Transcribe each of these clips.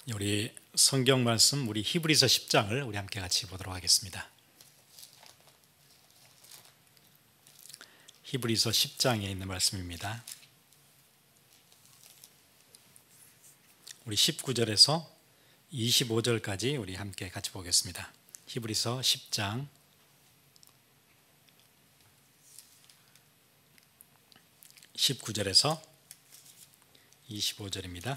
우리 성경 말씀 우리 히브리서 10장을 우리 함께 같이 보도록 하겠습니다. 히브리서 10장에 있는 말씀입니다. 우리 19절에서 25절까지 우리 함께 같이 보겠습니다. 히브리서 10장 19절에서 25절입니다.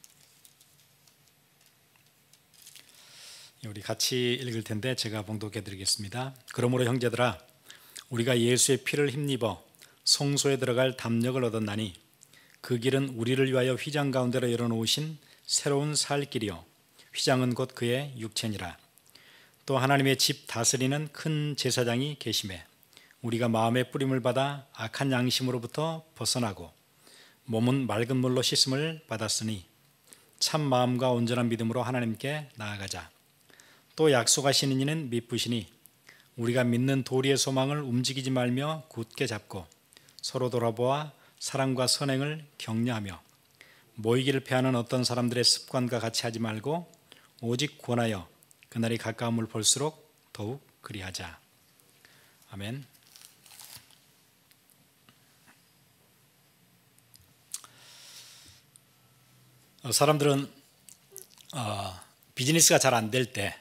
우리 같이 읽을 텐데 제가 봉독해 드리겠습니다. 그러므로 형제들아, 우리가 예수의 피를 힘입어 성소에 들어갈 담력을 얻었나니 그 길은 우리를 위하여 휘장 가운데로 열어놓으신 새로운 살 길이요 휘장은 곧 그의 육체니라. 또 하나님의 집 다스리는 큰 제사장이 계심에 우리가 마음의 뿌림을 받아 악한 양심으로부터 벗어나고 몸은 맑은 물로 씻음을 받았으니 참 마음과 온전한 믿음으로 하나님께 나아가자. 또 약속하시는 이는 미쁘시니 우리가 믿는 도리의 소망을 움직이지 말며 굳게 잡고 서로 돌아보아 사랑과 선행을 격려하며 모이기를 패하는 어떤 사람들의 습관과 같이 하지 말고 오직 권하여 그날이 가까움을 볼수록 더욱 그리하자. 아멘. 사람들은 비즈니스가 잘 안 될 때,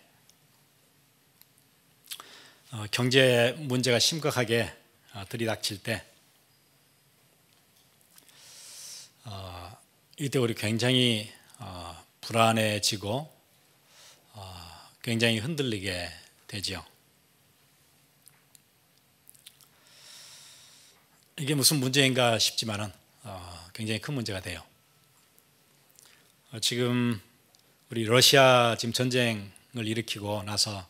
경제 문제가 심각하게 들이닥칠 때, 이때 우리 굉장히 불안해지고 굉장히 흔들리게 되죠. 이게 무슨 문제인가 싶지만은 굉장히 큰 문제가 돼요. 지금 우리 러시아 지금 전쟁을 일으키고 나서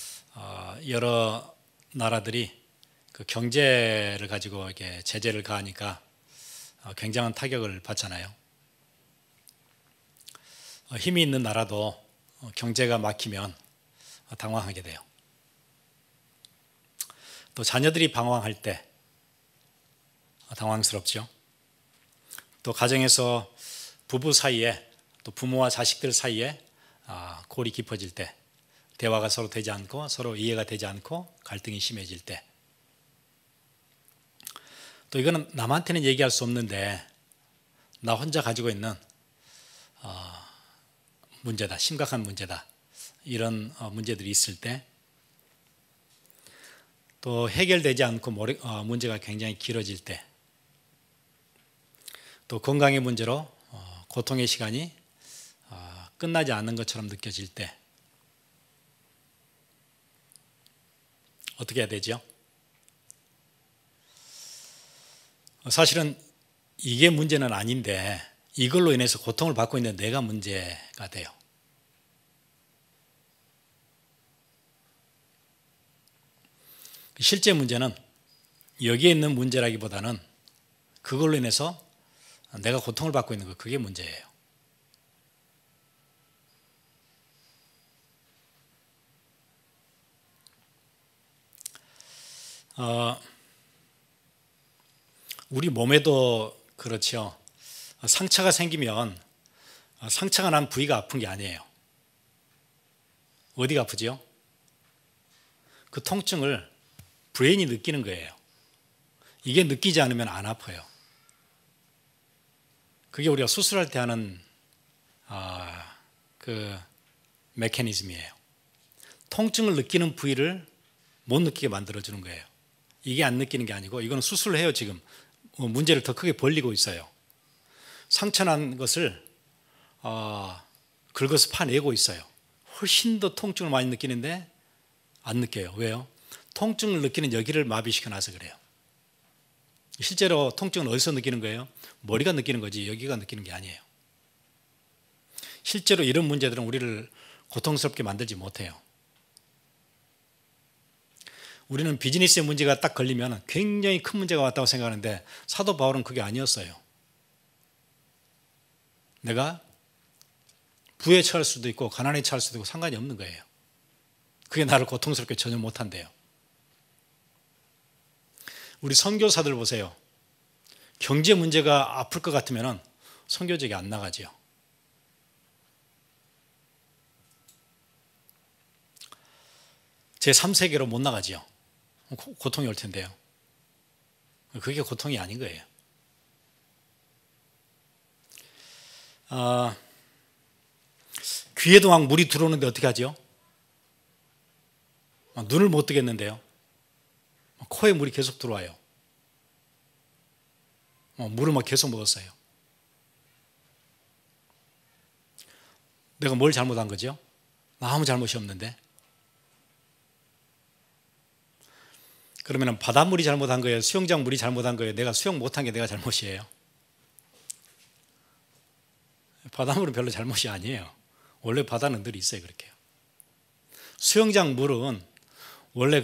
여러 나라들이 그 경제를 가지고 이렇게 제재를 가하니까 굉장한 타격을 받잖아요. 힘이 있는 나라도 경제가 막히면 당황하게 돼요. 또 자녀들이 방황할 때 당황스럽죠. 또 가정에서 부부 사이에 또 부모와 자식들 사이에 골이 깊어질 때, 대화가 서로 되지 않고 서로 이해가 되지 않고 갈등이 심해질 때, 또 이거는 남한테는 얘기할 수 없는데 나 혼자 가지고 있는 문제다, 심각한 문제다, 이런 문제들이 있을 때, 또 해결되지 않고 문제가 굉장히 길어질 때, 또 건강의 문제로 고통의 시간이 끝나지 않는 것처럼 느껴질 때 어떻게 해야 되죠? 사실은 이게 문제는 아닌데 이걸로 인해서 고통을 받고 있는 내가 문제가 돼요. 실제 문제는 여기에 있는 문제라기보다는 그걸로 인해서 내가 고통을 받고 있는 거, 그게 문제예요. 우리 몸에도 그렇죠. 상처가 생기면 상처가 난 부위가 아픈 게 아니에요. 어디가 아프지요? 그 통증을 브레인이 느끼는 거예요. 이게 느끼지 않으면 안 아파요. 그게 우리가 수술할 때 하는 그 메커니즘이에요. 통증을 느끼는 부위를 못 느끼게 만들어주는 거예요. 이게 안 느끼는 게 아니고, 이거는 수술을 해요. 지금 문제를 더 크게 벌리고 있어요. 상처난 것을 긁어서 파내고 있어요. 훨씬 더 통증을 많이 느끼는데 안 느껴요. 왜요? 통증을 느끼는 여기를 마비시켜놔서 그래요. 실제로 통증은 어디서 느끼는 거예요? 머리가 느끼는 거지 여기가 느끼는 게 아니에요. 실제로 이런 문제들은 우리를 고통스럽게 만들지 못해요. 우리는 비즈니스의 문제가 딱 걸리면 굉장히 큰 문제가 왔다고 생각하는데 사도 바울은 그게 아니었어요. 내가 부에 처할 수도 있고 가난에 처할 수도 있고 상관이 없는 거예요. 그게 나를 고통스럽게 전혀 못한대요. 우리 선교사들 보세요. 경제 문제가 아플 것 같으면 선교직에 안 나가죠. 제3세계로 못 나가지요. 고통이 올 텐데요. 그게 고통이 아닌 거예요. 귀에도 막 물이 들어오는데 어떻게 하죠? 눈을 못 뜨겠는데요. 코에 물이 계속 들어와요. 물을 막 계속 먹었어요. 내가 뭘 잘못한 거죠? 나 아무 잘못이 없는데. 그러면 바닷물이 잘못한 거예요? 수영장 물이 잘못한 거예요? 내가 수영 못한 게 내가 잘못이에요? 바닷물은 별로 잘못이 아니에요. 원래 바다는 늘 있어요. 그렇게요. 수영장 물은 원래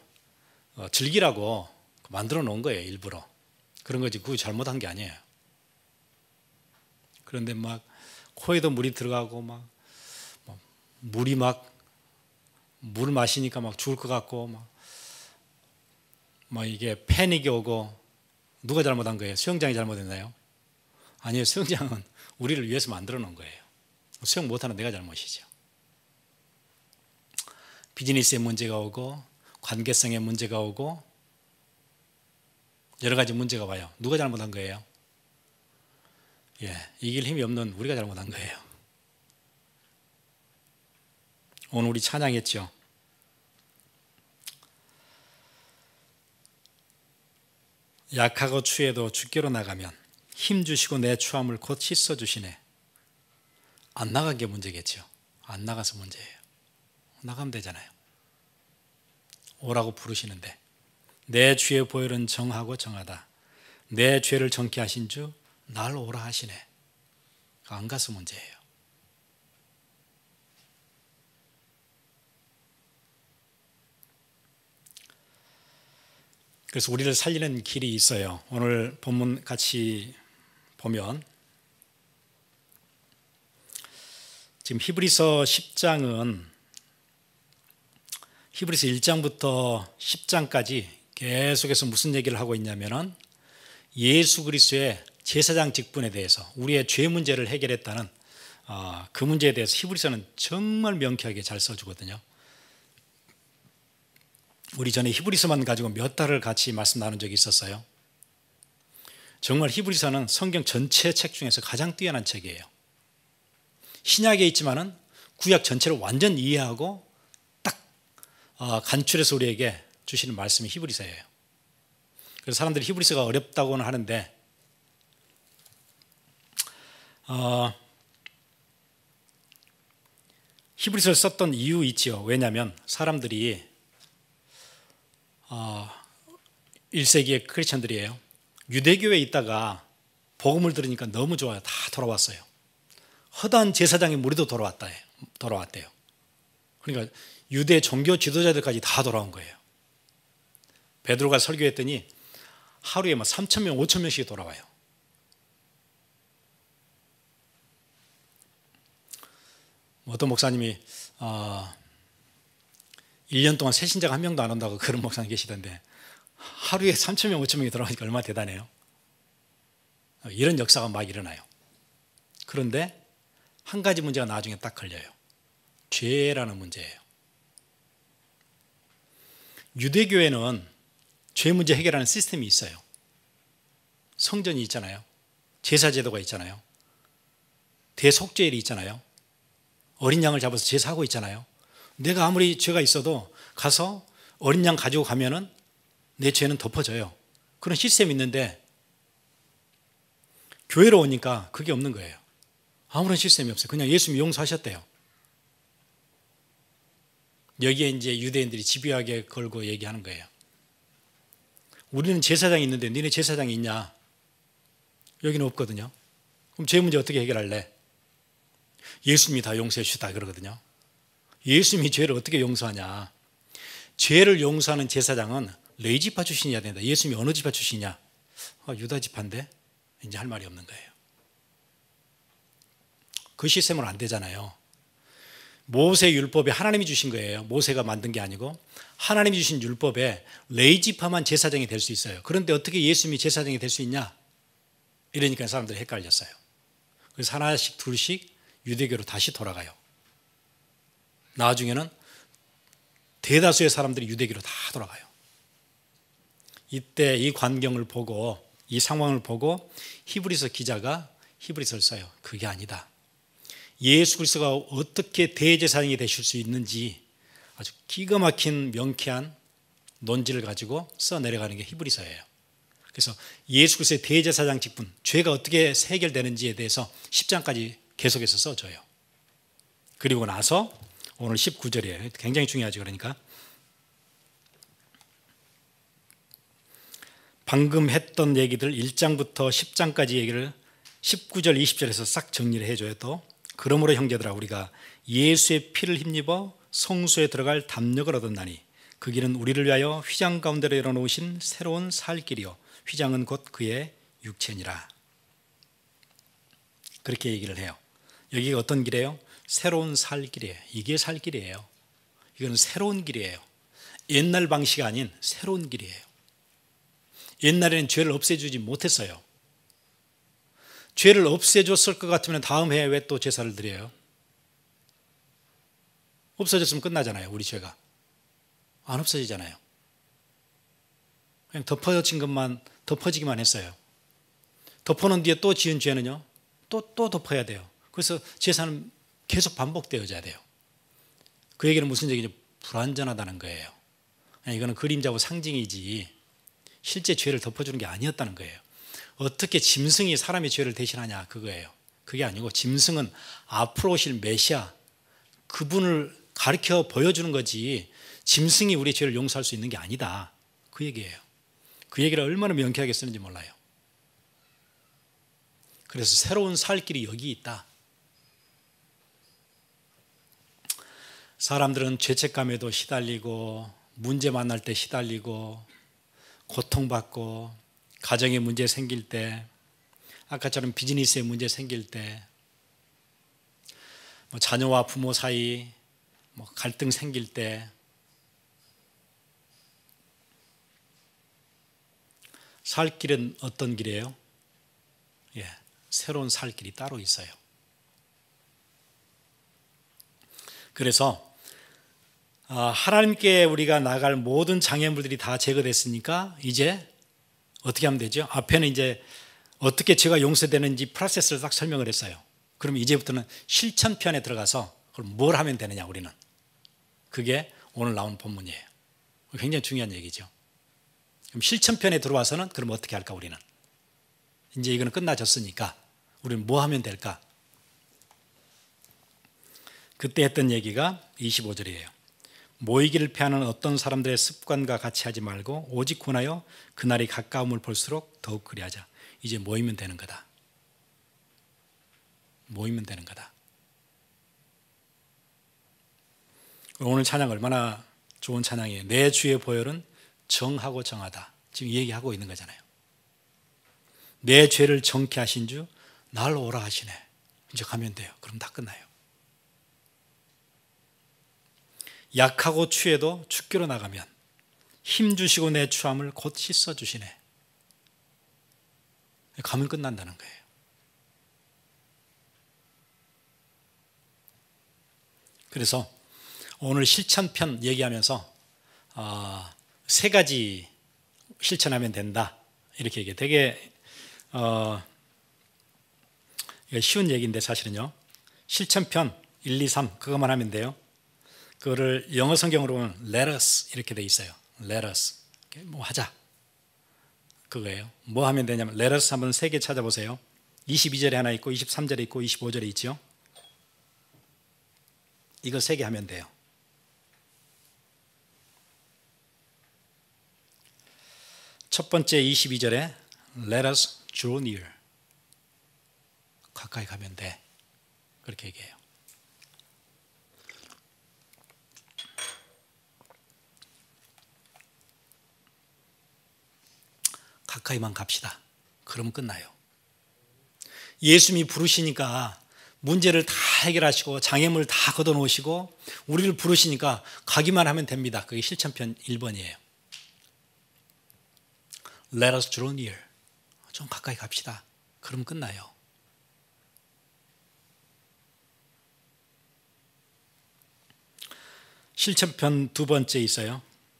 즐기라고 만들어 놓은 거예요. 일부러. 그런 거지 그거 잘못한 게 아니에요. 그런데 막 코에도 물이 들어가고 물이 물 마시니까 막 죽을 것 같고 막 이게 패닉이 오고 누가 잘못한 거예요? 수영장이 잘못했나요? 아니에요. 수영장은 우리를 위해서 만들어 놓은 거예요. 수영 못하는 내가 잘못이죠. 비즈니스에 문제가 오고 관계성에 문제가 오고 여러 가지 문제가 와요. 누가 잘못한 거예요? 이길 힘이 없는 우리가 잘못한 거예요. 오늘 우리 찬양했죠. 약하고 추해도 주께로 나가면 힘 주시고 내 추함을 곧 씻어 주시네. 안 나간 게 문제겠죠. 안 나가서 문제예요. 나가면 되잖아요. 오라고 부르시는데 내 주의 보혈은 정하고 정하다. 내 죄를 정케 하신 주 날 오라 하시네. 안 가서 문제예요. 그래서 우리를 살리는 길이 있어요. 오늘 본문 같이 보면 지금 히브리서 10장은 히브리서 1장부터 10장까지 계속해서 무슨 얘기를 하고 있냐면은 예수 그리스도의 제사장 직분에 대해서 우리의 죄 문제를 해결했다는 그 문제에 대해서 히브리서는 정말 명쾌하게 잘 써주거든요. 우리 전에 히브리서만 가지고 몇 달을 같이 말씀 나눈 적이 있었어요. 정말 히브리서는 성경 전체 책 중에서 가장 뛰어난 책이에요. 신약에 있지만은 구약 전체를 완전 이해하고 딱 간추려서 우리에게 주시는 말씀이 히브리서예요. 그래서 사람들이 히브리서가 어렵다고는 하는데 히브리서를 썼던 이유 있지요. 왜냐하면 사람들이 1세기의 크리스천들이에요. 유대교에 있다가 복음을 들으니까 너무 좋아요. 다 돌아왔어요. 허다한 제사장의 무리도 돌아왔대요. 그러니까 유대 종교 지도자들까지 다 돌아온 거예요. 베드로가 설교했더니 하루에 3,000명, 5,000명씩 돌아와요. 어떤 목사님이 1년 동안 새 신자가 한 명도 안 온다고 그런 목사님 계시던데 하루에 3,000명, 5,000명이 돌아오니까 얼마나 대단해요. 이런 역사가 막 일어나요. 그런데 한 가지 문제가 나중에 딱 걸려요. 죄라는 문제예요. 유대교회는 죄 문제 해결하는 시스템이 있어요. 성전이 있잖아요. 제사제도가 있잖아요. 대속죄일이 있잖아요. 어린 양을 잡아서 제사하고 있잖아요. 내가 아무리 죄가 있어도 가서 어린 양 가지고 가면은 내 죄는 덮어져요. 그런 시스템이 있는데 교회로 오니까 그게 없는 거예요. 아무런 시스템이 없어요. 그냥 예수님이 용서하셨대요. 여기에 이제 유대인들이 집요하게 걸고 얘기하는 거예요. 우리는 제사장이 있는데 너네 제사장이 있냐? 여기는 없거든요. 그럼 죄 문제 어떻게 해결할래? 예수님이 다 용서해 주시다 그러거든요. 예수님이 죄를 어떻게 용서하냐? 죄를 용서하는 제사장은 레위 지파 출신이어야 된다. 예수님이 어느 지파 출신이냐? 유다 지파인데 이제 할 말이 없는 거예요. 그 시스템은 안 되잖아요. 모세 율법에 하나님이 주신 거예요. 모세가 만든 게 아니고 하나님이 주신 율법에 레위 지파만 제사장이 될 수 있어요. 그런데 어떻게 예수님이 제사장이 될 수 있냐? 이러니까 사람들이 헷갈렸어요. 그래서 하나씩 둘씩 유대교로 다시 돌아가요. 나중에는 대다수의 사람들이 유대교로 다 돌아가요. 이때 이 광경을 보고, 이 상황을 보고 히브리서 기자가 히브리서를 써요. 그게 아니다. 예수 그리스도가 어떻게 대제사장이 되실 수 있는지 아주 기가 막힌 명쾌한 논지를 가지고 써 내려가는 게 히브리서예요. 그래서 예수 그리스도의 대제사장 직분, 죄가 어떻게 해결되는지에 대해서 10장까지 계속해서 써줘요. 그리고 나서 오늘 19절이에요. 굉장히 중요하죠. 그러니까 방금 했던 얘기들 1장부터 10장까지 얘기를 19절 20절에서 싹 정리를 해줘요. 또 그러므로 형제들아 우리가 예수의 피를 힘입어 성소에 들어갈 담력을 얻었나니 그 길은 우리를 위하여 휘장 가운데로 열어놓으신 새로운 살 길이요 휘장은 곧 그의 육체니라. 그렇게 얘기를 해요. 여기가 어떤 길이에요? 새로운 살 길이에요. 이게 살 길이에요. 이거는 새로운 길이에요. 옛날 방식이 아닌 새로운 길이에요. 옛날에는 죄를 없애주지 못했어요. 죄를 없애줬을 것 같으면 다음 해에 왜 또 제사를 드려요? 없어졌으면 끝나잖아요. 우리 죄가 안 없어지잖아요. 그냥 덮어진 것만 덮어지기만 했어요. 덮어놓은 뒤에 또 지은 죄는요 또 덮어야 돼요. 그래서 제사는 계속 반복되어져야 돼요. 그 얘기는 무슨 얘기죠? 불완전하다는 거예요. 이거는 그림자고 상징이지 실제 죄를 덮어주는 게 아니었다는 거예요. 어떻게 짐승이 사람의 죄를 대신하냐 그거예요. 그게 아니고 짐승은 앞으로 오실 메시아 그분을 가르쳐 보여주는 거지 짐승이 우리의 죄를 용서할 수 있는 게 아니다. 그 얘기예요. 그 얘기를 얼마나 명쾌하게 쓰는지 몰라요. 그래서 새로운 살 길이 여기 있다. 사람들은 죄책감에도 시달리고 문제 만날 때 시달리고 고통받고 가정에 문제 생길 때 아까처럼 비즈니스에 문제 생길 때 자녀와 부모 사이 갈등 생길 때 살 길은 어떤 길이에요? 새로운 살 길이 따로 있어요. 그래서 하나님께 우리가 나갈 모든 장애물들이 다 제거됐으니까 이제 어떻게 하면 되죠? 앞에는 이제 어떻게 죄가 용서되는지 프로세스를 딱 설명을 했어요. 그럼 이제부터는 실천편에 들어가서 그럼 뭘 하면 되느냐 우리는. 그게 오늘 나온 본문이에요. 굉장히 중요한 얘기죠. 그럼 실천편에 들어와서는 그럼 어떻게 할까 우리는. 이제 이거는 끝나졌으니까 우리는 뭐 하면 될까? 그때 했던 얘기가 25절이에요. 모이기를 패하는 어떤 사람들의 습관과 같이 하지 말고 오직 권하여 그날이 가까움을 볼수록 더욱 그리하자. 이제 모이면 되는 거다. 모이면 되는 거다. 오늘 찬양 얼마나 좋은 찬양이에요. 내 주의 보혈은 정하고 정하다. 지금 얘기하고 있는 거잖아요. 내 죄를 정케 하신 주 날 오라 하시네. 이제 가면 돼요. 그럼 다 끝나요. 약하고 추해도 죽기로 나가면 힘주시고 내 추함을 곧 씻어주시네. 가면 끝난다는 거예요. 그래서 오늘 실천편 얘기하면서 세 가지 실천하면 된다 이렇게 얘기해요. 되게 쉬운 얘기인데 사실은요. 실천편 1, 2, 3 그것만 하면 돼요. 그거를 영어 성경으로 보면 let us 이렇게 돼 있어요. let us 뭐 하자 그거예요. 뭐 하면 되냐면 let us 한번 세 개 찾아보세요. 22절에 하나 있고 23절에 있고 25절에 있죠. 이거 세 개 하면 돼요. 첫 번째 22절에 let us draw near 가까이 가면 돼 그렇게 얘기해요. 가까이만 갑시다. 그러면 끝나요. 예수님이 부르시니까 문제를 다 해결하시고 장애물 다 걷어놓으시고 우리를 부르시니까 가기만 하면 됩니다. 그게 실천편 1번이에요. Let us draw near. 좀 가까이 갑시다. 그러면 끝나요. 실천편 두 번째 있어요.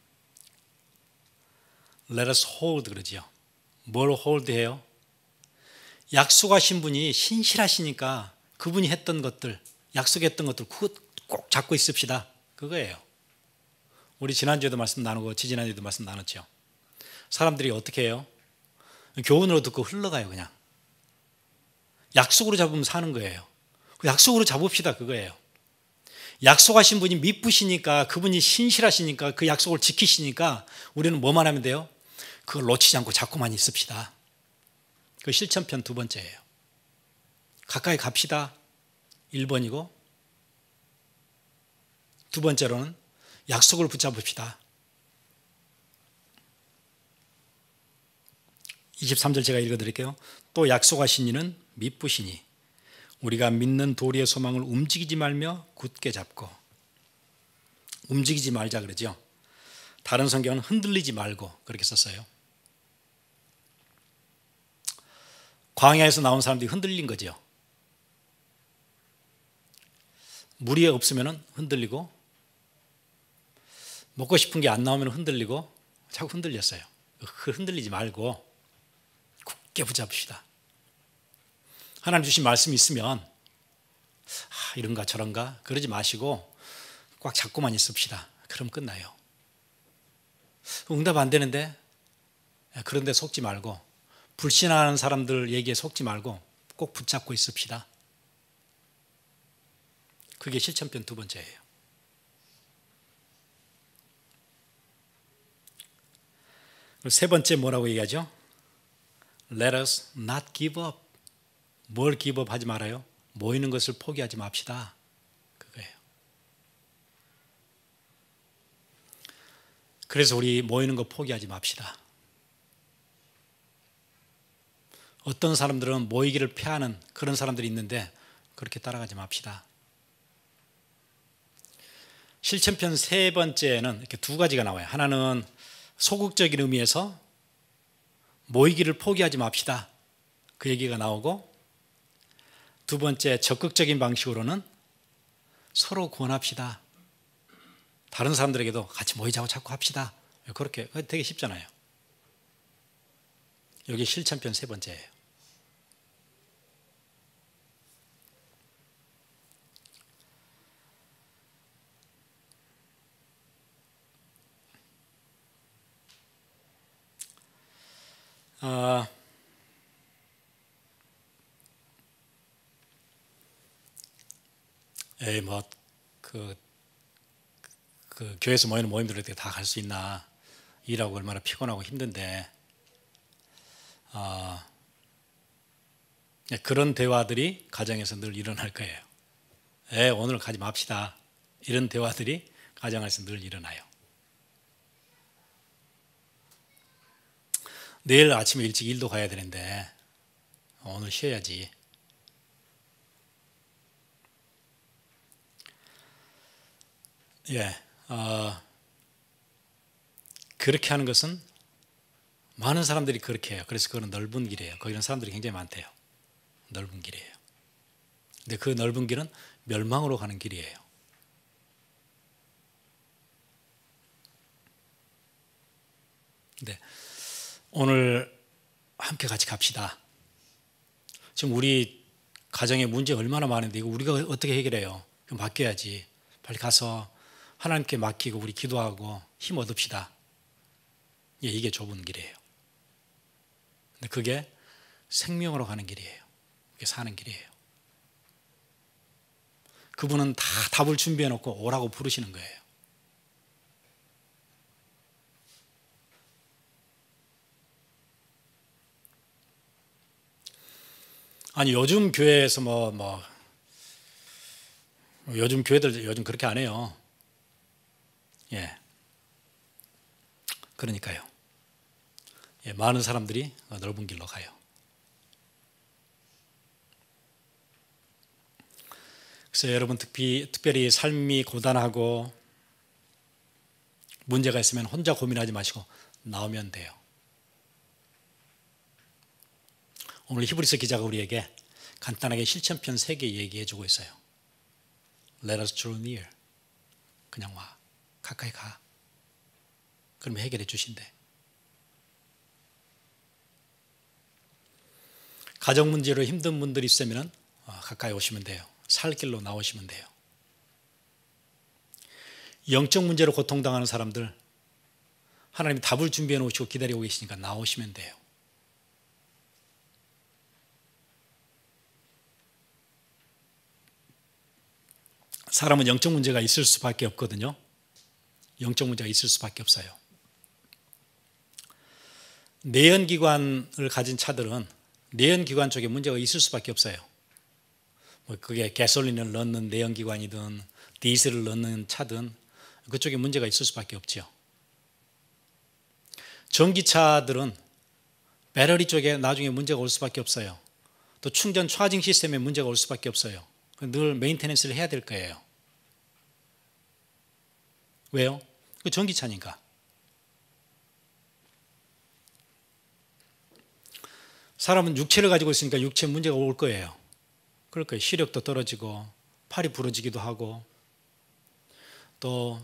Let us hold 그러지요. 뭘 hold 해요? 약속하신 분이 신실하시니까 그분이 했던 것들, 약속했던 것들 꼭 잡고 있읍시다. 그거예요. 우리 지난주에도 말씀 나누고 지지난주에도 말씀 나눴죠. 사람들이 어떻게 해요? 교훈으로 듣고 흘러가요. 그냥 약속으로 잡으면 사는 거예요. 약속으로 잡읍시다. 그거예요. 약속하신 분이 미쁘시니까, 그분이 신실하시니까, 그 약속을 지키시니까 우리는 뭐만 하면 돼요? 그걸 놓치지 않고 잡고만 있읍시다. 그 실천편 두 번째예요. 가까이 갑시다. 1번이고, 두 번째로는 약속을 붙잡읍시다. 23절 제가 읽어드릴게요. 또 약속하신 이는 미쁘시니 우리가 믿는 도리의 소망을 움직이지 말며 굳게 잡고, 움직이지 말자 그러죠. 다른 성경은 흔들리지 말고 그렇게 썼어요. 광야에서 나온 사람들이 흔들린 거죠. 물이 없으면 흔들리고, 먹고 싶은 게 안 나오면 흔들리고, 자꾸 흔들렸어요. 흔들리지 말고 굳게 붙잡읍시다. 하나님 주신 말씀이 있으면 이런가 저런가 그러지 마시고 꽉 잡고만 있읍시다. 그럼 끝나요. 응답 안 되는데 그런데 속지 말고, 불신하는 사람들 얘기에 속지 말고 꼭 붙잡고 있읍시다. 그게 실천편 두 번째예요. 세 번째 뭐라고 얘기하죠? Let us not give up. 뭘 give up 하지 말아요? 모이는 것을 포기하지 맙시다. 그거예요. 그래서 우리 모이는 거 포기하지 맙시다. 어떤 사람들은 모이기를 피하는 그런 사람들이 있는데 그렇게 따라가지 맙시다. 실천편 세 번째는 이렇게 두 가지가 나와요. 하나는 소극적인 의미에서 모이기를 포기하지 맙시다. 그 얘기가 나오고, 두 번째 적극적인 방식으로는 서로 권합시다. 다른 사람들에게도 같이 모이자고 자꾸 합시다. 그렇게 되게 쉽잖아요. 여기 실천편 세 번째예요. 그 교회에서 모이는 모임들을 어떻게 다 갈 수 있나, 일하고 얼마나 피곤하고 힘든데, 그런 대화들이 가정에서 늘 일어날 거예요. 오늘 가지 맙시다. 이런 대화들이 가정에서 늘 일어나요. 내일 아침에 일찍 일도 가야 되는데 오늘 쉬어야지. 그렇게 하는 것은 많은 사람들이 그렇게 해요. 그래서 그거는 넓은 길이에요. 거기는 사람들이 굉장히 많대요. 넓은 길이에요. 근데 그 넓은 길은 멸망으로 가는 길이에요. 근데 오늘 함께 같이 갑시다. 지금 우리 가정에 문제 얼마나 많은데 이거 우리가 어떻게 해결해요? 맡겨야지. 빨리 가서 하나님께 맡기고 우리 기도하고 힘 얻읍시다. 이게 좁은 길이에요. 근데 그게 생명으로 가는 길이에요. 그게 사는 길이에요. 그분은 다 답을 준비해 놓고 오라고 부르시는 거예요. 아니 요즘 교회에서 요즘 교회들 요즘 그렇게 안 해요. 그러니까요. 많은 사람들이 넓은 길로 가요. 그래서 여러분 특별히 삶이 고단하고 문제가 있으면 혼자 고민하지 마시고 나오면 돼요. 오늘 히브리서 기자가 우리에게 간단하게 실천편 3개 얘기해 주고 있어요. Let us draw near. 그냥 와. 가까이 가. 그러면 해결해 주신대. 가정 문제로 힘든 분들이 있으면 가까이 오시면 돼요. 살 길로 나오시면 돼요. 영적 문제로 고통당하는 사람들, 하나님이 답을 준비해 놓으시고 기다리고 계시니까 나오시면 돼요. 사람은 영적 문제가 있을 수밖에 없거든요. 영적 문제가 있을 수밖에 없어요. 내연기관을 가진 차들은 내연기관 쪽에 문제가 있을 수밖에 없어요. 그게 가솔린을 넣는 내연기관이든 디젤을 넣는 차든 그쪽에 문제가 있을 수밖에 없죠. 전기차들은 배터리 쪽에 나중에 문제가 올 수밖에 없어요. 또 충전 차징 시스템에 문제가 올 수밖에 없어요. 늘 메인테넌스를 해야 될 거예요. 왜요? 그 전기차니까. 사람은 육체를 가지고 있으니까 육체에 문제가 올 거예요. 그럴 거예요. 시력도 떨어지고 팔이 부러지기도 하고 또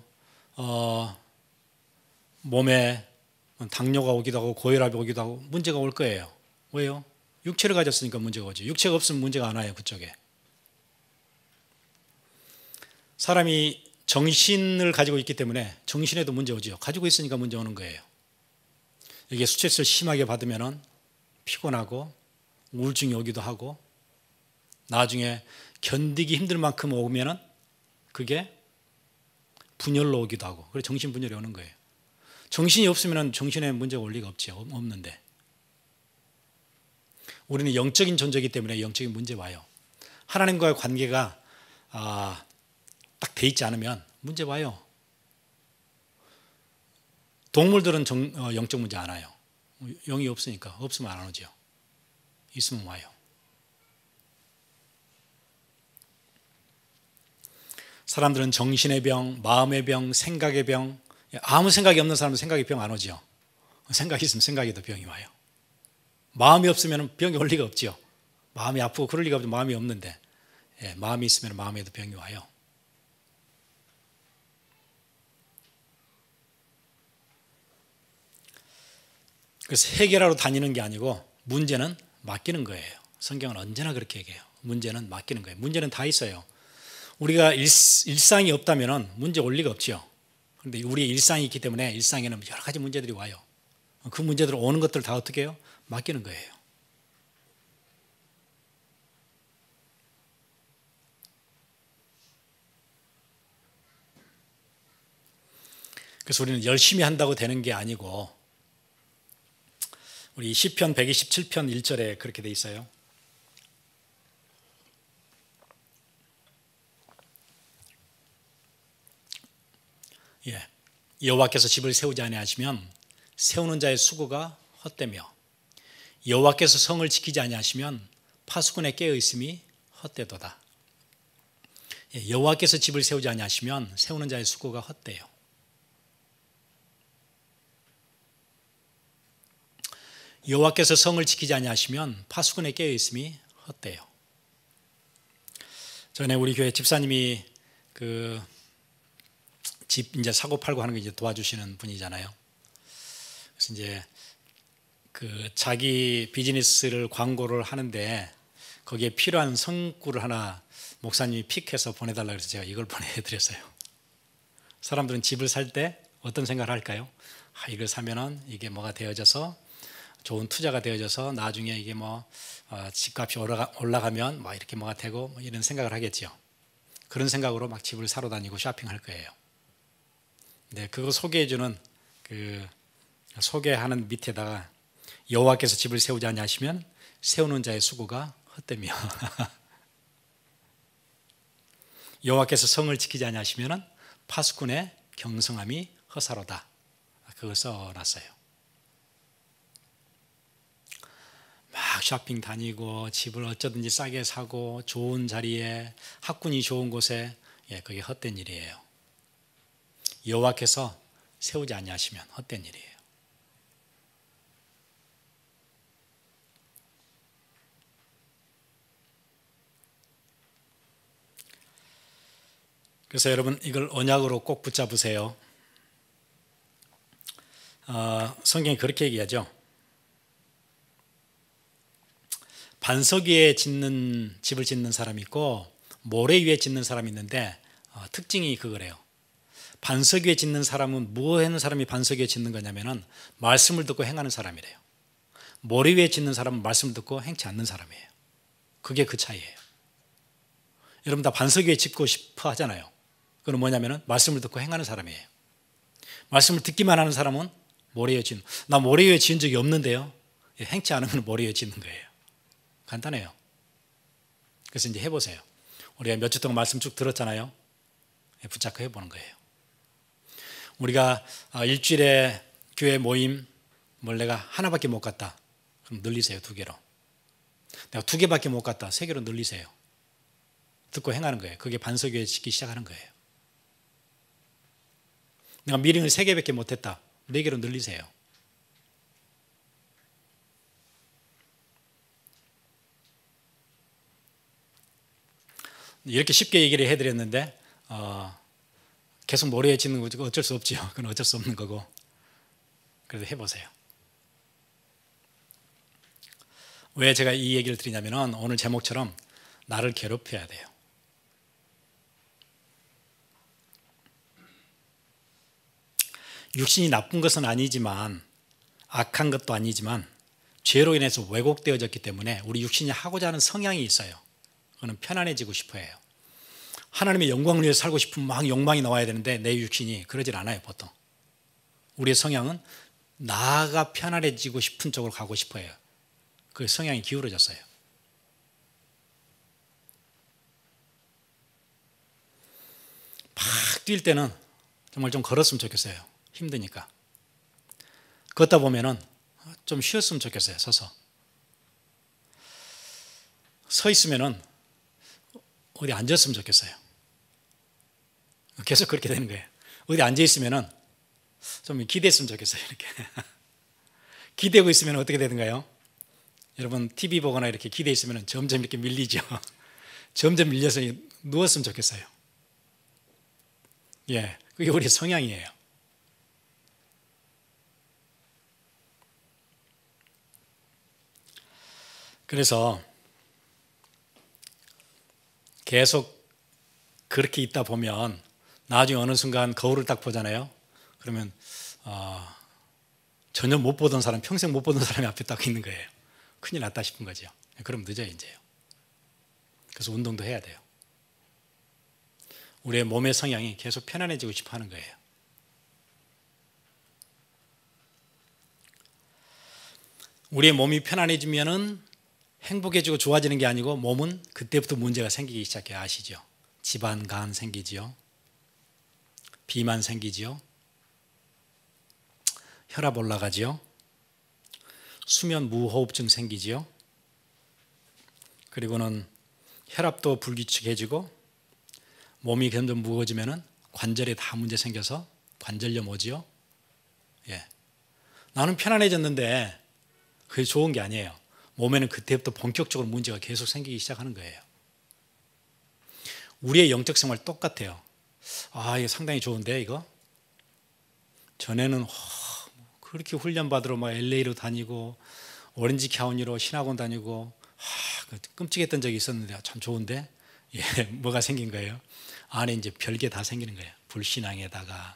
몸에 당뇨가 오기도 하고 고혈압이 오기도 하고 문제가 올 거예요. 왜요? 육체를 가졌으니까 문제가 오죠. 육체가 없으면 문제가 안 와요. 그쪽에. 사람이 정신을 가지고 있기 때문에 정신에도 문제 오죠. 가지고 있으니까 문제 오는 거예요. 이게 스트레스를 심하게 받으면 피곤하고 우울증이 오기도 하고 나중에 견디기 힘들 만큼 오면 그게 분열로 오기도 하고 그래서 정신분열이 오는 거예요. 정신이 없으면 정신에 문제가 올 리가 없죠. 없는데 우리는 영적인 존재이기 때문에 영적인 문제 와요. 하나님과의 관계가 딱 돼 있지 않으면 문제 와요. 동물들은 영적 문제 안 와요. 영이 없으니까. 없으면 안 오죠. 있으면 와요. 사람들은 정신의 병, 마음의 병, 생각의 병, 아무 생각이 없는 사람은 생각이 병 안 오죠. 생각이 있으면 생각에도 병이 와요. 마음이 없으면 병이 올 리가 없죠. 마음이 아프고 그럴 리가 없죠. 마음이 없는데 마음이 있으면 마음에도 병이 와요. 그래서 해결하러 다니는 게 아니고 문제는 맡기는 거예요. 성경은 언제나 그렇게 얘기해요. 문제는 맡기는 거예요. 문제는 다 있어요. 우리가 일상이 없다면 문제 올 리가 없죠. 그런데 우리의 일상이 있기 때문에 일상에는 여러 가지 문제들이 와요. 그 문제들 오는 것들을 다 어떻게 해요? 맡기는 거예요. 그래서 우리는 열심히 한다고 되는 게 아니고 우리 시편 127편 1절에 그렇게 돼 있어요. 여호와께서 집을 세우지 아니하시면 세우는 자의 수고가 헛되며 여호와께서 성을 지키지 아니하시면 파수꾼의 깨어 있음이 헛되도다. 여호와께서 집을 세우지 아니하시면 세우는 자의 수고가 헛돼요. 여호와께서 성을 지키지 아니하시면 파수꾼의 깨어 있음이 헛돼요. 전에 우리 교회 집사님이 그 집 이제 사고 팔고 하는 거 이제 도와주시는 분이잖아요. 그래서 이제 그 자기 비즈니스를 광고를 하는데 거기에 필요한 성구를 하나 목사님이 픽해서 보내달라고 해서 제가 이걸 보내드렸어요. 사람들은 집을 살 때 어떤 생각을 할까요? 이걸 사면은 이게 뭐가 되어져서 좋은 투자가 되어져서 나중에 이게 뭐 집값이 올라가면 막 이렇게 뭐가 되고 뭐 이런 생각을 하겠죠. 그런 생각으로 막 집을 사러 다니고 쇼핑할 거예요. 네, 그거 소개해주는 그 소개하는 밑에다가 여호와께서 집을 세우지 아니하시면 세우는 자의 수고가 헛되며 여호와께서 성을 지키지 아니하시면 파수꾼의 경성함이 허사로다. 그걸 써놨어요. 막 쇼핑 다니고 집을 어쩌든지 싸게 사고 좋은 자리에 학군이 좋은 곳에 그게 헛된 일이에요. 여호와께서 세우지 아니하시면 헛된 일이에요. 그래서 여러분 이걸 언약으로 꼭 붙잡으세요. 성경이 그렇게 얘기하죠. 반석 위에 집을 짓는 사람이 있고 모래 위에 짓는 사람이 있는데 특징이 그거래요. 반석 위에 짓는 사람은 뭐 하는 사람이 반석 위에 짓는 거냐면은 말씀을 듣고 행하는 사람이래요. 모래 위에 짓는 사람은 말씀을 듣고 행치 않는 사람이에요. 그게 그 차이예요. 여러분 다 반석 위에 짓고 싶어 하잖아요. 그건 뭐냐면은 말씀을 듣고 행하는 사람이에요. 말씀을 듣기만 하는 사람은 모래 위에 짓는. 나 모래 위에 지은 적이 없는데요. 행치 않으면 모래 위에 짓는 거예요. 간단해요. 그래서 이제 해보세요. 우리가 몇 주 동안 말씀 쭉 들었잖아요. 붙잡고 해보는 거예요. 우리가 일주일에 교회 모임 뭘 내가 하나밖에 못 갔다. 그럼 늘리세요. 2개로. 내가 2개밖에 못 갔다. 3개로 늘리세요. 듣고 행하는 거예요. 그게 반석 위에 짓기 시작하는 거예요. 내가 미팅을 3개밖에 못했다. 4개로 늘리세요. 이렇게 쉽게 얘기를 해드렸는데 계속 모래에 짓는 거 어쩔 수 없지요. 그건 어쩔 수 없는 거고. 그래도 해보세요. 왜 제가 이 얘기를 드리냐면 오늘 제목처럼 나를 괴롭혀야 돼요. 육신이 나쁜 것은 아니지만 악한 것도 아니지만 죄로 인해서 왜곡되어졌기 때문에 우리 육신이 하고자 하는 성향이 있어요. 그거는 편안해지고 싶어 해요. 하나님의 영광을 위해서 살고 싶은 막 욕망이 나와야 되는데 내 육신이 그러질 않아요. 보통 우리의 성향은 나가 편안해지고 싶은 쪽으로 가고 싶어 해요. 그 성향이 기울어졌어요. 막 뛸 때는 정말 좀 걸었으면 좋겠어요. 힘드니까. 걷다 보면은 좀 쉬었으면 좋겠어요. 서서. 서 있으면은 어디 앉았으면 좋겠어요. 계속 그렇게 되는 거예요. 어디 앉아 있으면은 좀 기대했으면 좋겠어요. 이렇게. 기대고 있으면 어떻게 되는가요? 여러분 TV 보거나 이렇게 기대 있으면 점점 이렇게 밀리죠. 점점 밀려서 누웠으면 좋겠어요. 예, 그게 우리 성향이에요. 그래서 계속 그렇게 있다 보면 나중에 어느 순간 거울을 딱 보잖아요. 그러면 전혀 못 보던 사람, 평생 못 보던 사람이 앞에 딱 있는 거예요. 큰일 났다 싶은 거죠. 그럼 늦어요, 이제요. 그래서 운동도 해야 돼요. 우리의 몸의 성향이 계속 편안해지고 싶어 하는 거예요. 우리의 몸이 편안해지면은 행복해지고 좋아지는 게 아니고 몸은 그때부터 문제가 생기기 시작해요. 아시죠? 집안, 간 생기지요. 비만 생기지요. 혈압 올라가지요. 수면 무호흡증 생기지요. 그리고는 혈압도 불규칙해지고 몸이 점점 무거워지면은 관절에 다 문제 생겨서 관절염 오지요. 예. 나는 편안해졌는데 그게 좋은 게 아니에요. 몸에는 그때부터 본격적으로 문제가 계속 생기기 시작하는 거예요. 우리의 영적 생활 똑같아요. 이거 상당히 좋은데 이거? 전에는 그렇게 훈련 받으러 막 LA로 다니고 오렌지 카운티로 신학원 다니고 끔찍했던 적이 있었는데 참 좋은데 예, 뭐가 생긴 거예요? 안에 이제 별게 다 생기는 거예요. 불신앙에다가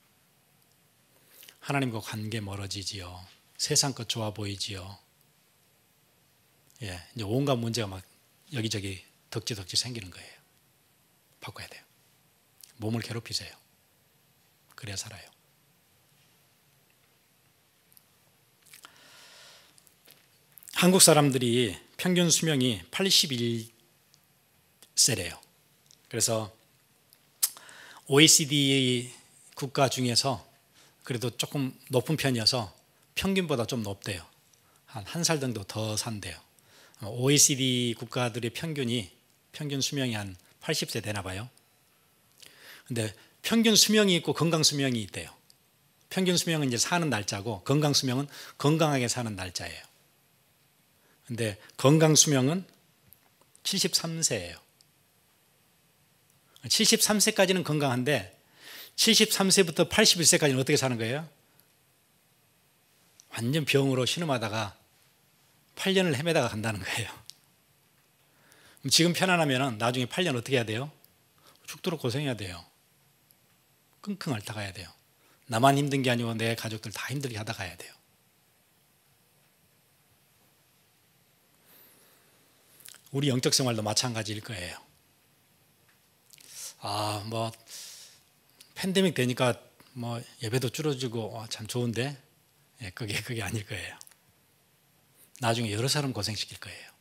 하나님과 관계 멀어지지요. 세상 것 좋아 보이지요. 예, 이제 온갖 문제가 막 여기저기 덕지덕지 생기는 거예요. 바꿔야 돼요. 몸을 괴롭히세요. 그래야 살아요. 한국 사람들이 평균 수명이 81세래요. 그래서 OECD 국가 중에서 그래도 조금 높은 편이어서 평균보다 좀 높대요. 한 살 정도 더 산대요. OECD 국가들의 평균 수명이 한 80세 되나 봐요. 근데 평균 수명이 있고 건강 수명이 있대요. 평균 수명은 이제 사는 날짜고 건강 수명은 건강하게 사는 날짜예요. 근데 건강 수명은 73세예요. 73세까지는 건강한데 73세부터 81세까지는 어떻게 사는 거예요? 완전 병으로 신음하다가 8년을 헤매다가 간다는 거예요. 그럼 지금 편안하면 나중에 8년 어떻게 해야 돼요? 죽도록 고생해야 돼요. 끙끙 앓다 가야 돼요. 나만 힘든 게 아니고 내 가족들 다 힘들게 하다 가야 돼요. 우리 영적 생활도 마찬가지일 거예요. 뭐 팬데믹 되니까 뭐 예배도 줄어지고 참 좋은데, 그게 아닐 거예요. 나중에 여러 사람 고생시킬 거예요.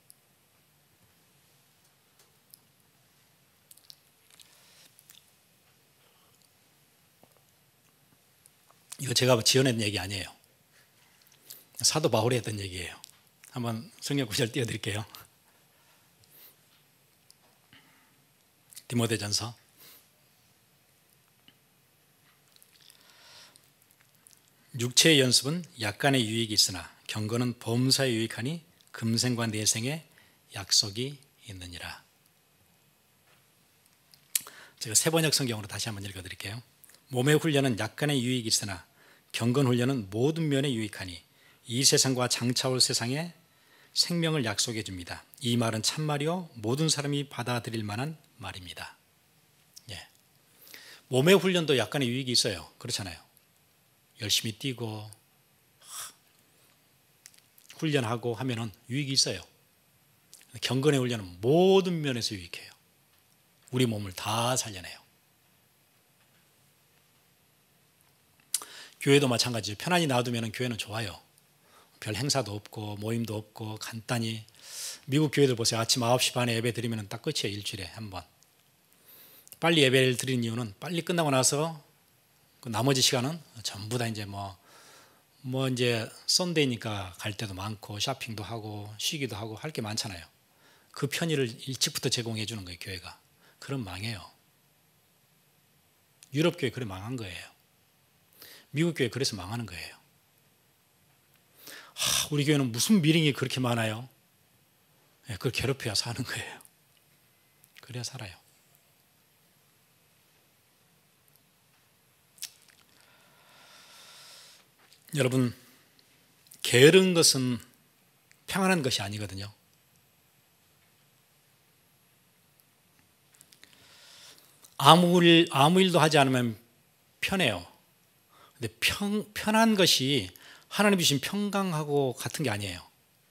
이거 제가 지어낸 얘기 아니에요. 사도 바울이 했던 얘기예요. 한번 성경 구절 띄워드릴게요. 디모데전서 6체의 연습은 약간의 유익이 있으나 경건은 범사에 유익하니 금생과 내생에 약속이 있느니라. 제가 세번역 성경으로 다시 한번 읽어드릴게요. 몸의 훈련은 약간의 유익이 있으나 경건 훈련은 모든 면에 유익하니 이 세상과 장차올 세상에 생명을 약속해 줍니다. 이 말은 참말이요 모든 사람이 받아들일 만한 말입니다. 몸의 훈련도 약간의 유익이 있어요. 그렇잖아요. 열심히 뛰고 훈련하고 하면은 유익이 있어요. 경건의 훈련은 모든 면에서 유익해요. 우리 몸을 다 살려내요. 교회도 마찬가지죠. 편안히 놔두면 교회는 좋아요. 별 행사도 없고 모임도 없고 간단히. 미국 교회들 보세요. 아침 9시 반에 예배 드리면 딱 끝이에요. 일주일에 한 번. 빨리 예배를 드리는 이유는 빨리 끝나고 나서 그 나머지 시간은 전부 다 이제 뭐 이제 썬데이니까 갈 때도 많고 쇼핑도 하고 쉬기도 하고 할 게 많잖아요. 그 편의를 일찍부터 제공해 주는 거예요. 교회가. 그럼 망해요. 유럽 교회 그래 망한 거예요. 미국 교회 그래서 망하는 거예요. 우리 교회는 무슨 미링이 그렇게 많아요? 그걸 괴롭혀야 사는 거예요. 그래야 살아요. 여러분, 게으른 것은 평안한 것이 아니거든요. 아무 일도 하지 않으면 편해요. 근데 편한 것이 하나님 주신 평강하고 같은 게 아니에요.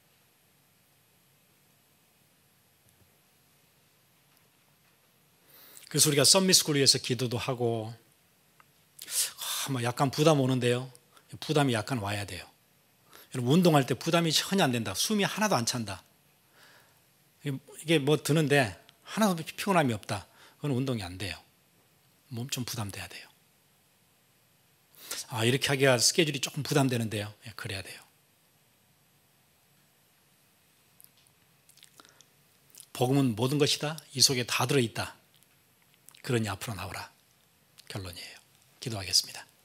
그래서 우리가 썸밋스쿨을 위해서 기도도 하고 약간 부담 오는데요. 부담이 약간 와야 돼요. 여러분, 운동할 때 부담이 전혀 안 된다. 숨이 하나도 안 찬다. 이게 뭐 드는데 하나도 피곤함이 없다. 그건 운동이 안 돼요. 몸 좀 부담돼야 돼요. 이렇게 하기가 스케줄이 조금 부담되는데요. 그래야 돼요. 복음은 모든 것이다. 이 속에 다 들어있다. 그러니 앞으로 나오라. 결론이에요. 기도하겠습니다.